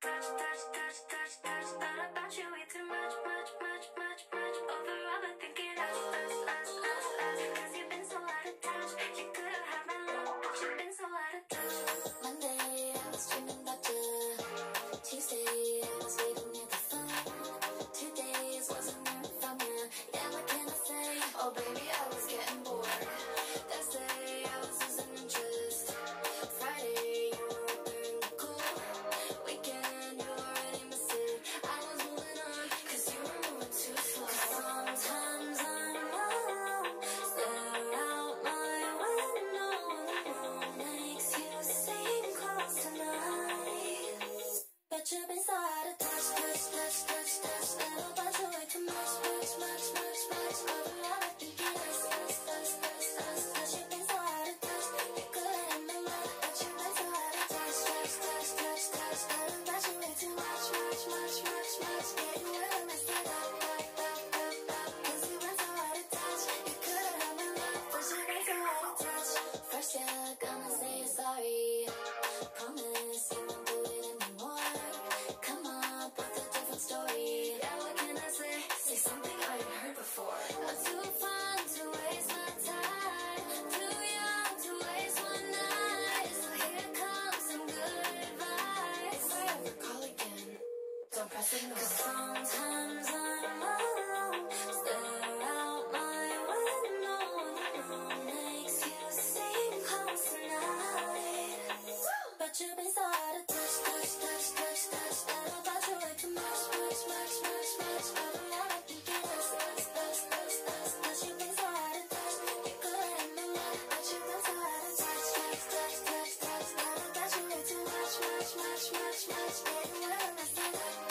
touch, touch, touch, touch, touch. Thought about you way too much, much, much, much, much. Overall, I'm thinking us, cause you've been so out of touch. You could've had my love, but you've been so out of touch. Monday, I was dreaming about you. Tuesday, I was waiting near the phone. 2 days, wasn't there from you. Yeah, what can I say? Oh, baby, I was getting bored. Thursday, I was losing interest. Friday, you were wearing the cool. Weekend, you already missed it. I was moving on, cause you were moving too slow. Sometimes I'm alone, stare out my window. The moon makes you seem close tonight. But you've been so out of touch, touch, touch, touch, touch. Thought about you way too much, much, much, much, much. Overall, I think it is us. Cause you've been so out of touch. You could've had my love, but you've been so out of touch, touch, touch, touch, touch. Thought about you way too much, much, much, much, much. Getting really messed it up. Cause you've been so out of touch. You could've had my love, but you've been so out of touch. First you're gonna say you're sorry. Promise you won't do it anymore. Come up with a different story. Yeah, what can I say? Say something I ain't heard before. I'm too fun to waste my time. Too young to waste one night. So here comes some good advice. If I ever call again, don't press ignore. Cause sometimes I'm alone, stare out my window. The moon makes you seem close tonight. But you've been so out of touch, touch, touch, touch, touch. Thought about you way too much, much, much, much, much. Overall, I think it is us. Cause you've been so out of touch. You could've had my love, but you've been so out of touch, touch, touch, touch, touch. Thought about you way too much, much, much, much, much. Getting really messed it up.